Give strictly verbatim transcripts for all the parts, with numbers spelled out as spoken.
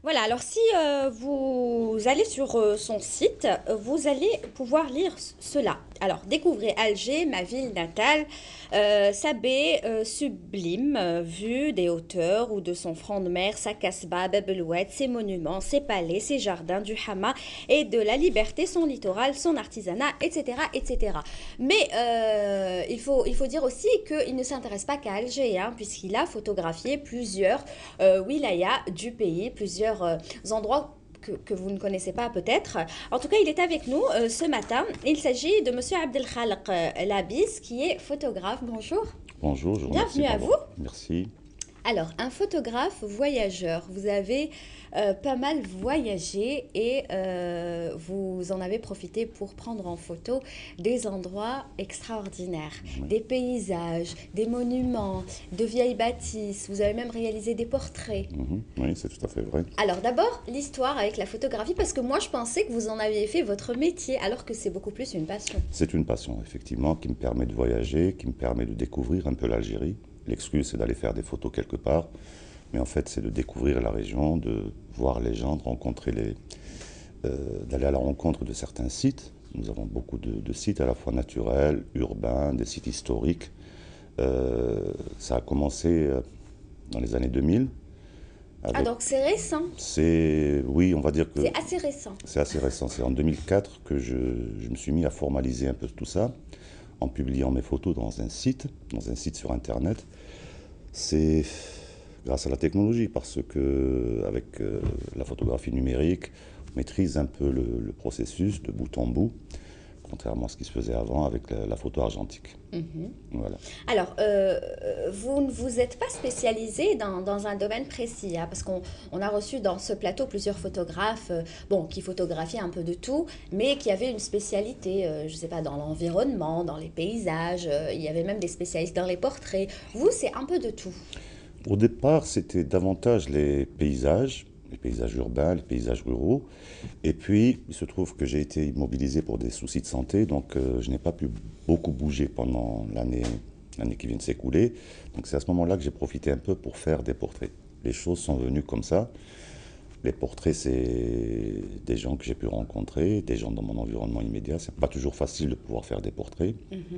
Voilà, alors si euh, vous allez sur euh, son site, euh, vous allez pouvoir lire c- cela. Alors, découvrez Alger, ma ville natale, euh, sa baie euh, sublime, euh, vue des hauteurs ou de son front de mer, sa casbah, Bab el Oued, ses monuments, ses palais, ses jardins, du Hama et de la liberté, son littoral, son artisanat, et cetera, et cetera. Mais euh, il faut, il faut dire aussi qu'il ne s'intéresse pas qu'à Alger, hein, puisqu'il a photographié plusieurs euh, wilayas du pays, plusieurs euh, endroits que, que vous ne connaissez pas peut-être. En tout cas, il est avec nous euh, ce matin. Il s'agit de Monsieur Abdelkhalq euh, Labis, qui est photographe. Bonjour. Bonjour, je vous remercie Bienvenue de à vous. m'avoir. Merci. Alors, un photographe voyageur, vous avez euh, pas mal voyagé et euh, vous en avez profité pour prendre en photo des endroits extraordinaires, Oui, des paysages, des monuments, de vieilles bâtisses. Vous avez même réalisé des portraits. mhm, oui, c'est tout à fait vrai. Alors d'abord, l'histoire avec la photographie, parce que moi je pensais que vous en aviez fait votre métier, alors que c'est beaucoup plus une passion. C'est une passion, effectivement, qui me permet de voyager, qui me permet de découvrir un peu l'Algérie. L'excuse, c'est d'aller faire des photos quelque part, mais en fait, c'est de découvrir la région, de voir les gens, de rencontrer les, euh, d'aller à la rencontre de certains sites. Nous avons beaucoup de, de sites à la fois naturels, urbains, des sites historiques. Euh, ça a commencé euh, dans les années deux mille. Ah Avec, donc c'est récent, c'est, oui, on va dire que c'est assez récent. c'est assez récent. C'est en deux mille quatre que je, je me suis mis à formaliser un peu tout ça en publiant mes photos dans un site, dans un site sur Internet. C'est grâce à la technologie parce que avec euh, la photographie numérique, on maîtrise un peu le, le processus de bout en bout, contrairement à ce qui se faisait avant avec la, la photo argentique. Voilà. Alors, euh, euh, vous ne vous êtes pas spécialisé dans, dans un domaine précis, hein, parce qu'on on a reçu dans ce plateau plusieurs photographes, euh, bon, qui photographiaient un peu de tout, mais qui avaient une spécialité, euh, je ne sais pas, dans l'environnement, dans les paysages, euh, il y avait même des spécialistes dans les portraits. Vous, c'est un peu de tout. Au départ, c'était davantage les paysages, les paysages urbains, les paysages ruraux. Et puis, il se trouve que j'ai été immobilisé pour des soucis de santé, donc euh, je n'ai pas pu beaucoup bouger pendant l'année, l'année qui vient de s'écouler. Donc c'est à ce moment-là que j'ai profité un peu pour faire des portraits. Les choses sont venues comme ça. Les portraits, c'est des gens que j'ai pu rencontrer, des gens dans mon environnement immédiat. C'est pas toujours facile de pouvoir faire des portraits.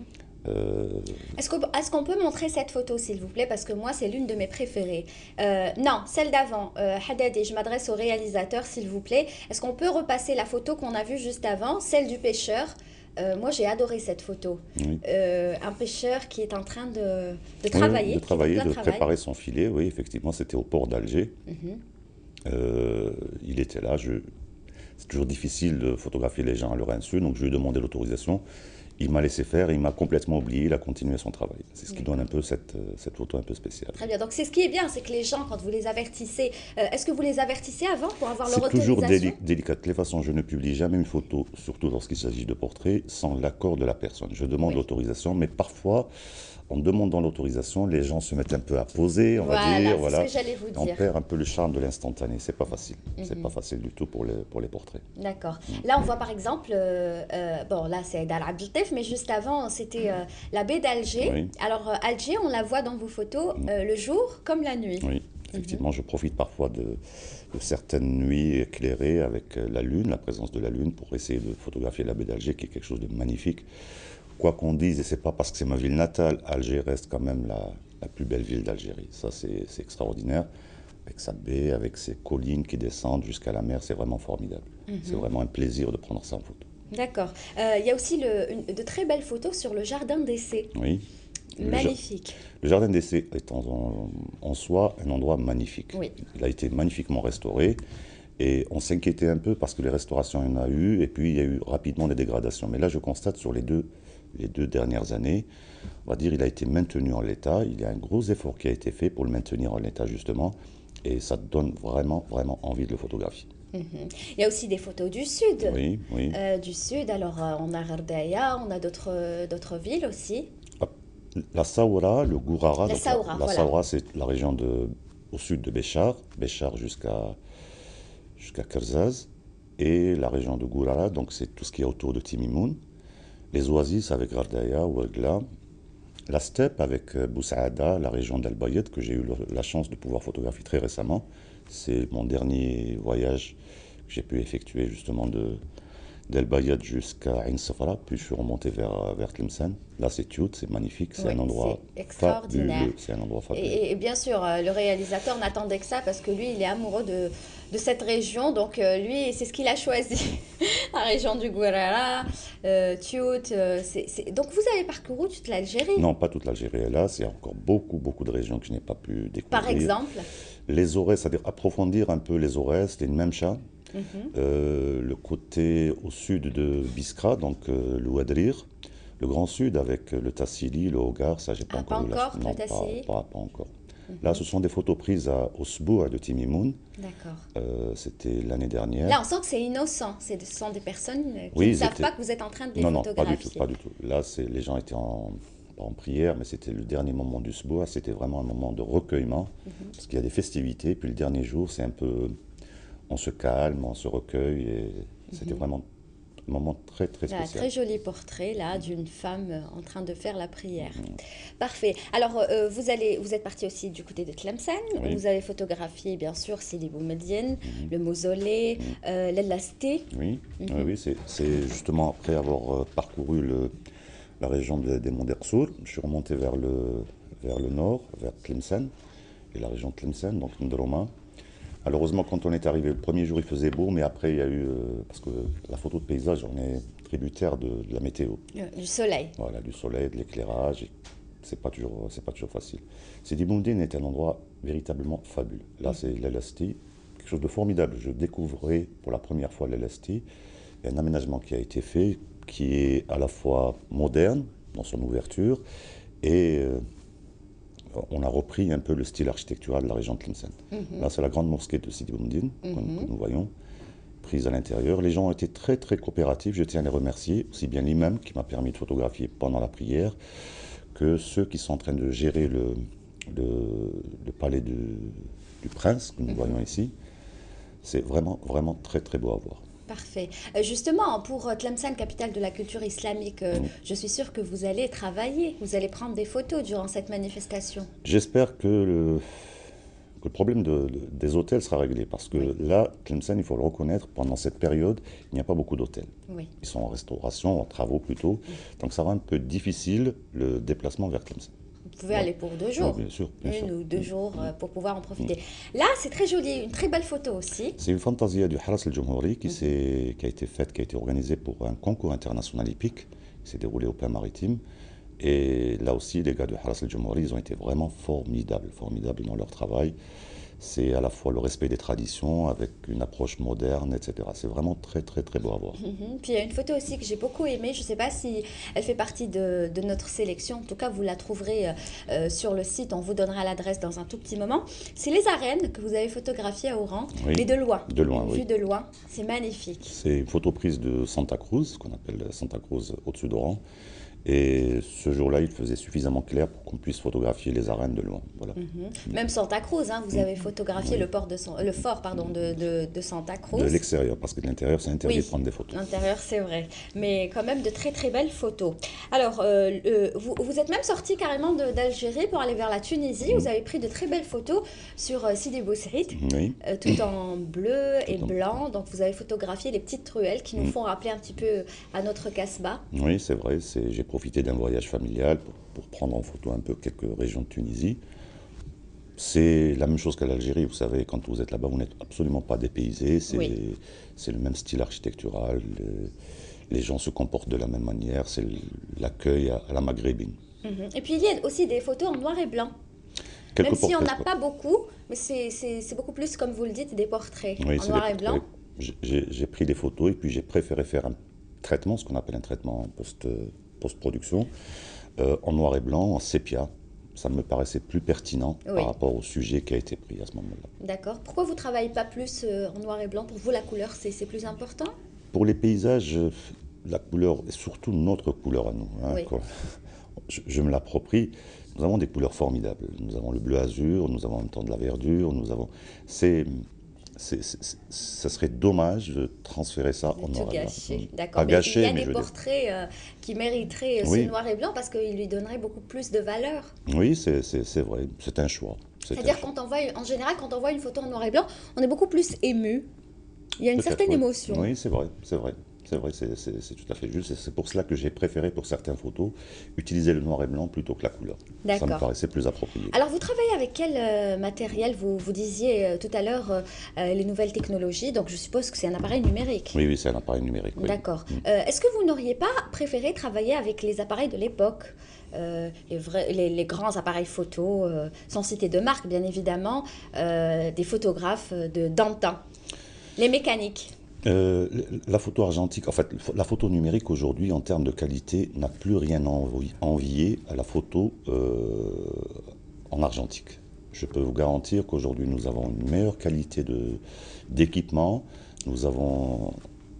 Euh, Est-ce qu'on est-ce qu'on peut montrer cette photo, s'il vous plaît, parce que moi, c'est l'une de mes préférées. Euh, non, celle d'avant. Euh, Haddadi, je m'adresse au réalisateur, s'il vous plaît. Est-ce qu'on peut repasser la photo qu'on a vue juste avant, celle du pêcheur? Euh, moi, j'ai adoré cette photo. oui. Euh, un pêcheur qui est en train de, de Oui, oui, de travailler, qui est en travailler, plein de travail. préparer son filet, oui, effectivement, c'était au port d'Alger. Euh, il était là. Je... C'est toujours difficile de photographier les gens à leur insu, donc je lui ai demandé l'autorisation. Il m'a laissé faire, il m'a complètement oublié, il a continué son travail. C'est ce qui donne un D'accord. peu cette, euh, cette photo un peu spéciale. Très bien. Donc, c'est ce qui est bien, c'est que les gens, quand vous les avertissez, euh, est-ce que vous les avertissez avant pour avoir leur C'est toujours autorisation? déli- délicat. De toute façon, je ne publie jamais une photo, surtout lorsqu'il s'agit de portraits, sans l'accord de la personne. Je demande Oui. l'autorisation, mais parfois, en demandant l'autorisation, les gens se mettent un peu à poser, on va Voilà, dire, c'est ce que voilà. j'allais vous On dire. perd un peu le charme de l'instantané. C'est pas facile. C'est pas facile du tout pour les, pour les portraits. D'accord. Là, on voit par exemple, euh, euh, bon, là, c'est Dar Abdeltef, mais juste avant, c'était euh, la baie d'Alger. Oui. Alors, euh, Alger, on la voit dans vos photos euh, le jour comme la nuit. Oui, effectivement, je profite parfois de, de certaines nuits éclairées avec euh, la lune, la présence de la lune, pour essayer de photographier la baie d'Alger, qui est quelque chose de magnifique. Quoi qu'on dise, et c'est pas parce que c'est ma ville natale, Alger reste quand même la, la plus belle ville d'Algérie. Ça, c'est c'est extraordinaire. Avec sa baie, avec ses collines qui descendent jusqu'à la mer, c'est vraiment formidable. C'est vraiment un plaisir de prendre ça en photo. D'accord. Euh, Il y a aussi le- une- de très belles photos sur le jardin d'essai. Oui. Le, ja- Magnifique. le jardin d'essai est en, en soi un endroit magnifique. Oui. Il a été magnifiquement restauré et on s'inquiétait un peu parce que les restaurations, il y en a eu et puis il y a eu rapidement des dégradations. Mais là, je constate sur les deux, les deux dernières années, on va dire, il a été maintenu en l'état. Il y a un gros effort qui a été fait pour le maintenir en l'état justement et ça donne vraiment, vraiment envie de le photographier. Mhm. Il y a aussi des photos du sud. Oui, oui. Euh, du sud, alors euh, on a Ghardaïa, on a d'autres euh, d'autres villes aussi. Ah, la Saoura, le Gourara, La donc la, Saoura, la voilà. Saoura, c'est la région de, au sud de Béchar, Béchar jusqu'à jusqu'à Kerzaz, et la région de Gourara, donc c'est tout ce qui est autour de Timimoun. Les oasis avec Gardaya, Ouergla, la steppe avec euh, Boussaada, la région d'Al Bayed, que j'ai eu le- la chance de pouvoir photographier très récemment. C'est mon dernier voyage que j'ai pu effectuer justement de d'El Bayad jusqu'à Ain Safra, puis je suis remonté vers, vers Tlemcen. Là, c'est Tiout, c'est magnifique, c'est Oui, un endroit c'est extraordinaire. fabuleux. C'est un endroit fabuleux. Et, et bien sûr, euh, le réalisateur n'attendait que ça parce que lui, il est amoureux de, de cette région. Donc, euh, lui, c'est ce qu'il a choisi. La région du Guerrera, euh, Tiout. euh, c'est- c'est- Donc, vous avez parcouru toute l'Algérie, Non, pas toute l'Algérie, hélas, il y a encore beaucoup, beaucoup de régions que je n'ai pas pu par découvrir. exemple. Les Aurès, c'est-à-dire approfondir un peu les Aurès, les Nemcha, Mhm. euh, le côté au sud de Biskra, donc euh, le Ouadrir, le Grand Sud avec le Tassili, le Hogar, ça j'ai pas Ah, pas encore eu la chance. encore, le Non, pas, Tassili. pas, pas encore. Là, ce sont des photos prises à Osbou, à de Timimoun. D'accord. Euh, c'était l'année dernière. Là, on sent que c'est innocent. C'est- Ce sont des personnes euh, qui Oui, ne ils savent étaient. pas que vous êtes en train de les Non, non, pas du tout, photographier. pas du tout. Là, c'est les gens étaient en, pas en prière, mais c'était le dernier moment du Sboa. C'était vraiment un moment de recueillement, parce qu'il y a des festivités. Puis le dernier jour, c'est un peu, on se calme, on se recueille, et c'était vraiment un moment très, très Là, spécial. très joli portrait là d'une femme euh, en train de faire la prière. Parfait. Alors euh, vous allez, vous êtes parti aussi du côté de Tlemcen. Oui. Vous avez photographié bien sûr Sidi Boumediene, le mausolée, euh, l'Elasté. Oui, oui, oui, c'est c'est justement après avoir euh, parcouru le, la région de- des monts d'Ersour, je suis remonté vers le, vers le nord, vers Tlemcen, et la région de Tlemcen, donc Ndroma. Malheureusement, quand on est arrivé, le premier jour, il faisait beau, mais après, il y a eu, euh, parce que la photo de paysage, on est tributaire de, de la météo. Euh, du soleil. Voilà, du soleil, de l'éclairage, et c'est pas toujours, c'est pas toujours facile. Sidi Boumediene est un endroit véritablement fabuleux. Là, c'est l'Elasti, quelque chose de formidable. Je découvrais pour la première fois l'Elasti. Il y a un aménagement qui a été fait, qui est à la fois moderne dans son ouverture, et euh, on a repris un peu le style architectural de la région de Tlemcen. Là, c'est la grande mosquée de Sidi Boumediene que, que nous voyons, prise à l'intérieur. Les gens ont été très, très coopératifs. Je tiens à les remercier, aussi bien l'imam qui m'a permis de photographier pendant la prière, que ceux qui sont en train de gérer le, le, le palais du, du prince que nous voyons ici. C'est vraiment, vraiment très, très beau à voir. Parfait. Euh, justement, pour euh, Tlemcen, capitale de la culture islamique, euh, Mm. je suis sûre que vous allez travailler, vous allez prendre des photos durant cette manifestation. J'espère que le, que le problème de- de- des hôtels sera réglé, parce que Oui. là, Tlemcen, il faut le reconnaître, pendant cette période, il n'y a pas beaucoup d'hôtels. Oui. Ils sont en restauration, en travaux plutôt, donc ça rend un peu difficile le déplacement vers Tlemcen. Vous pouvez Ouais. aller pour deux Oui, jours, bien sûr, bien une sûr. ou deux jours euh, pour pouvoir en profiter. Là, c'est très joli, une très belle photo aussi. C'est une fantasia du Haras El Jomhouri qui, s'est- qui a été faite, qui a été organisée pour un concours international hippique qui s'est déroulé au Plan Maritime. Et là aussi, les gars du Haras El Jomhouri, ils ont été vraiment formidables, formidables dans leur travail. C'est à la fois le respect des traditions avec une approche moderne, et cetera. C'est vraiment très, très, très beau à voir. Mhm. Puis il y a une photo aussi que j'ai beaucoup aimée. Je ne sais pas si elle fait partie de, de notre sélection. En tout cas, vous la trouverez euh, euh, sur le site. On vous donnera l'adresse dans un tout petit moment. C'est les arènes que vous avez photographiées à Oran, Oui. mais de loin. De loin, Une oui. vue de loin. C'est magnifique. C'est une photo prise de Santa Cruz, qu'on appelle Santa Cruz au-dessus d'Oran. Et ce jour-là, il faisait suffisamment clair pour qu'on puisse photographier les arènes de loin. Voilà. Même Santa Cruz, hein, vous avez photographié Oui. le, port de San- le fort pardon, de, de, de Santa Cruz. De l'extérieur, parce que de l'intérieur, c'est interdit Oui. de prendre des photos. L'intérieur, c'est vrai. Mais quand même de très très belles photos. Alors, euh, euh, vous, vous êtes même sorti carrément de- d'Algérie pour aller vers la Tunisie. Vous avez pris de très belles photos sur euh, Sidi Bou Saïd, Oui. euh, tout en bleu et en- blanc. Donc, vous avez photographié les petites ruelles qui nous font rappeler un petit peu à notre Casbah. Oui, c'est vrai. c'est- J'ai profité d'un voyage familial pour, pour prendre en photo un peu quelques régions de Tunisie. C'est la même chose qu'à l'Algérie, vous savez, quand vous êtes là-bas, vous n'êtes absolument pas dépaysé. C'est Oui. c'est le même style architectural. le- les gens se comportent de la même manière. C'est l'accueil à, à la maghrébine. Mhm. Et puis, il y a aussi des photos en noir et blanc. Quelques Même si on portraits, n'a quoi. pas beaucoup, mais c'est c'est- c'est beaucoup plus, comme vous le dites, des portraits Oui, en c'est noir des et blanc. portraits. J'ai- J'ai j'ai pris des photos et puis j'ai préféré faire un traitement, ce qu'on appelle un traitement post, post-production, euh, en noir et blanc, en sépia. Ça me paraissait plus pertinent Oui. par rapport au sujet qui a été pris à ce moment-là. D'accord. Pourquoi vous travaillez pas plus euh, en noir et blanc? Pour vous, la couleur, c'est c'est plus important? Pour les paysages, euh, la couleur, et surtout notre couleur à nous, hein, Oui. quoi. Je, je me l'approprie. Nous avons des couleurs formidables. Nous avons le bleu azur, nous avons en même temps de la verdure, nous avons. C'est, c'est, c'est- c'est- ça serait dommage de transférer ça en Tout noir et blanc. gâché. Mm. D'accord. Pas Mais gâché, il y a mais des je veux dire. portraits euh, qui mériteraient euh, Oui. ce noir et blanc parce qu'ils lui donneraient beaucoup plus de valeur. Oui, c'est c'est- c'est vrai. C'est un choix. C'était C'est-à-dire quand on voit, en général, quand on voit une photo en noir et blanc, on est beaucoup plus ému. Il y a une peut-être, certaine oui. émotion. Oui, c'est vrai, c'est vrai. C'est vrai, c'est c'est- c'est tout à fait juste. Et c'est pour cela que j'ai préféré, pour certaines photos, utiliser le noir et blanc plutôt que la couleur. Ça me D'accord. paraissait plus approprié. Alors, vous travaillez avec quel euh, matériel? Vous, vous disiez euh, tout à l'heure euh, euh, les nouvelles technologies, donc je suppose que c'est un appareil numérique. Oui, oui, c'est un appareil numérique, oui. D'accord. Mm. Euh, est-ce que vous n'auriez pas préféré travailler avec les appareils de l'époque? Euh, les, vrais- les- les grands appareils photo, euh, sans citer de marque bien évidemment, euh, des photographes de d'antan, les mécaniques. Euh, la photo argentique, en fait, la photo numérique aujourd'hui, en termes de qualité, n'a plus rien à envi- envier à la photo euh, en argentique. Je peux vous garantir qu'aujourd'hui, nous avons une meilleure qualité de, d'équipement, nous avons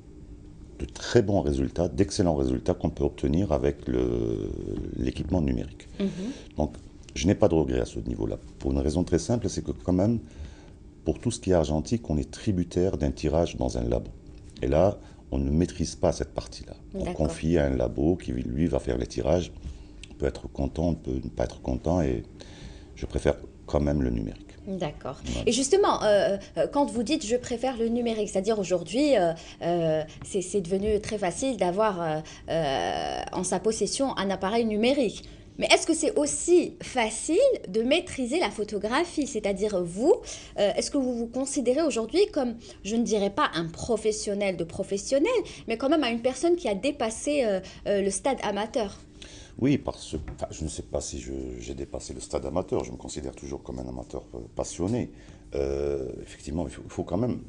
de très bons résultats, d'excellents résultats qu'on peut obtenir avec le- l'équipement numérique. Mhm. Donc, je n'ai pas de regret à ce niveau-là. Pour une raison très simple, c'est que quand même, pour tout ce qui est argentique, on est tributaire d'un tirage dans un labo. Et là, on ne maîtrise pas cette partie-là. On D'accord. confie à un labo qui, lui, va faire les tirages. On peut être content, on peut ne pas être content, et je préfère quand même le numérique. D'accord. Voilà. Et justement, euh, euh, quand vous dites je préfère le numérique, c'est-à-dire aujourd'hui, euh, euh, c'est c'est devenu très facile d'avoir euh, euh, en sa possession un appareil numérique. Mais est-ce que c'est aussi facile de maîtriser la photographie? C'est-à-dire vous, euh, est-ce que vous vous considérez aujourd'hui comme, je ne dirais pas un professionnel de professionnel, mais quand même à une personne qui a dépassé euh, euh, le stade amateur? Oui, parce que enfin, je ne sais pas si je- j'ai dépassé le stade amateur, je me considère toujours comme un amateur euh, passionné. Euh, effectivement, il faut, il faut quand même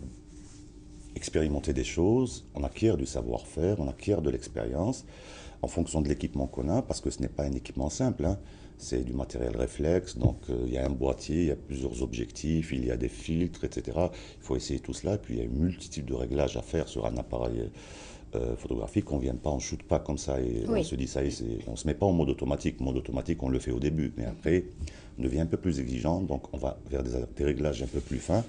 expérimenter des choses, on acquiert du savoir-faire, on acquiert de l'expérience en fonction de l'équipement qu'on a, parce que ce n'est pas un équipement simple, hein. C'est du matériel réflexe, donc euh, il y a un boîtier, il y a plusieurs objectifs, il y a des filtres, et cetera. Il faut essayer tout cela, et puis il y a une multitude de réglages à faire sur un appareil euh, photographique. On ne vient pas, on ne shoot pas comme ça, et on Oui. se dit ça y est, c'est- on ne se met pas en mode automatique. Mode automatique, on le fait au début, mais après, on devient un peu plus exigeant, donc on va vers des, des réglages un peu plus fins.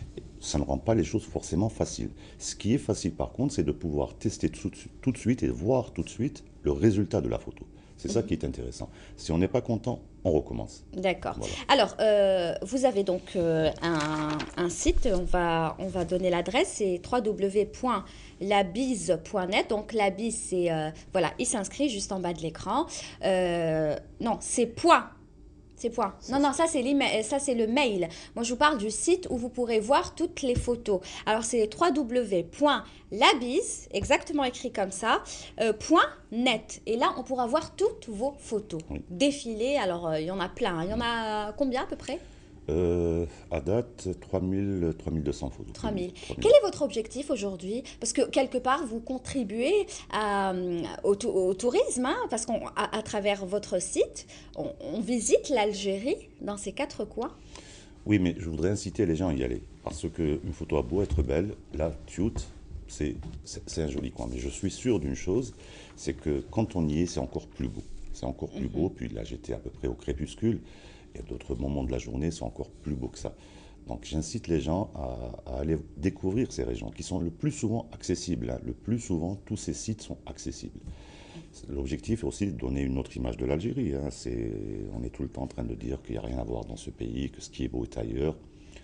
Ça ne rend pas les choses forcément faciles. Ce qui est facile par contre, c'est de pouvoir tester tout, de suite- tout de suite et voir tout de suite le résultat de la photo. C'est ça qui est intéressant. Si on n'est pas content, on recommence. D'accord. Voilà. Alors, euh, vous avez donc euh, un, un site, on va, on va donner l'adresse, c'est w w w point labise point net. Donc, labise, c'est, euh, voilà, il s'inscrit juste en bas de l'écran. Euh, non, c'est point. C'est point. Non, non, ça c'est l'email, ça c'est le mail. Moi, je vous parle du site où vous pourrez voir toutes les photos. Alors, c'est w w w point labise, exactement écrit comme ça, euh, point net. Et là, on pourra voir toutes vos photos Oui. défiler. Alors, euh, il y en a plein. hein. Il y en a combien à peu près? Euh, à date, trois mille, trois mille deux cents photos. trois mille. trois mille. Quel est votre objectif aujourd'hui? Parce que quelque part, vous contribuez à, euh, au, tou- au tourisme, hein, parce qu'à à travers votre site, on, on visite l'Algérie dans ses quatre coins. Oui, mais je voudrais inciter les gens à y aller. Parce qu'une photo a beau être belle, la Tiout, c'est c'est- c'est un joli coin. Mais je suis sûr d'une chose, c'est que quand on y est, c'est encore plus beau. C'est encore plus beau. Puis là, j'étais à peu près au crépuscule. Il y a d'autres moments de la journée, c'est encore plus beau que ça. Donc j'incite les gens à, à aller découvrir ces régions qui sont le plus souvent accessibles, hein. Le plus souvent, tous ces sites sont accessibles. L'objectif est aussi de donner une autre image de l'Algérie, hein. C'est, on est tout le temps en train de dire qu'il n'y a rien à voir dans ce pays, que ce qui est beau est ailleurs.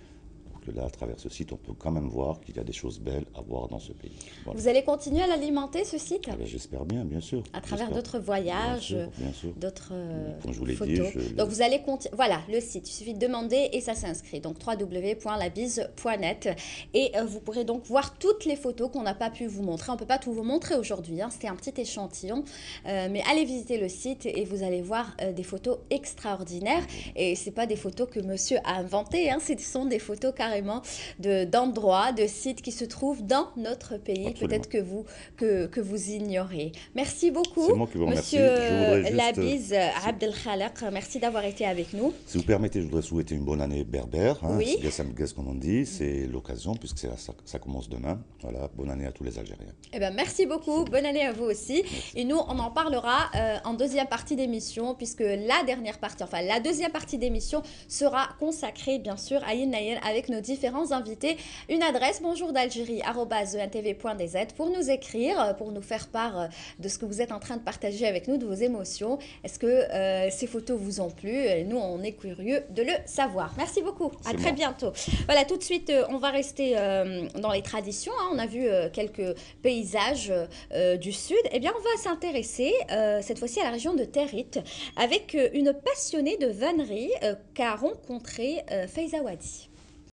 Donc là, à travers ce site, on peut quand même voir qu'il y a des choses belles à voir dans ce pays. Voilà. Vous allez continuer à l'alimenter, ce site, Eh ben, j'espère bien, bien sûr. à travers J'espère. d'autres Bien voyages, sûr, bien sûr. d'autres euh, Comme je vous l'ai photos. dit, je- Donc vous allez continuer. Voilà, le site. Il suffit de demander et ça s'inscrit. Donc w w w point labise point net et euh, vous pourrez donc voir toutes les photos qu'on n'a pas pu vous montrer. On peut pas tout vous montrer aujourd'hui. hein. C'était un petit échantillon, Euh, mais allez visiter le site et vous allez voir euh, des photos extraordinaires. Et c'est pas des photos que Monsieur a inventées. Hein. Ce sont des photos carrément de d'endroits, de sites qui se trouvent dans notre pays. Absolument. Peut-être que vous que, que vous ignorez. Merci beaucoup, C'est moi qui vous remercie. Monsieur Je voudrais juste, Labise euh, Abdelkhalek. Merci d'avoir été avec nous. Si vous permettez, je voudrais souhaiter une bonne année berbère. Hein, Oui. Gassam Gass, comme on dit, c'est l'occasion, puisque c'est- ça, ça commence demain. Voilà, bonne année à tous les Algériens. Eh ben, merci beaucoup. Bonne année à vous aussi. Et nous, on en parlera euh, en deuxième partie d'émission, puisque la dernière partie, enfin la deuxième partie d'émission sera consacrée, bien sûr, à Yin Nayen avec nos nos différents invités une adresse bonjour d'Algérie arobase e n t v point d z pour nous écrire, pour nous faire part de ce que vous êtes en train de partager avec nous, de vos émotions. Est-ce que euh, ces photos vous ont plu? Nous, on est curieux de le savoir. Merci beaucoup. À très bientôt. Voilà, tout de suite, euh, on va rester euh, dans les traditions. Hein. On a vu euh, quelques paysages euh, du sud. Eh bien, on va s'intéresser euh, cette fois-ci à la région de Territ avec euh, une passionnée de vannerie euh, qu'a rencontrée euh, Faiza Wadi.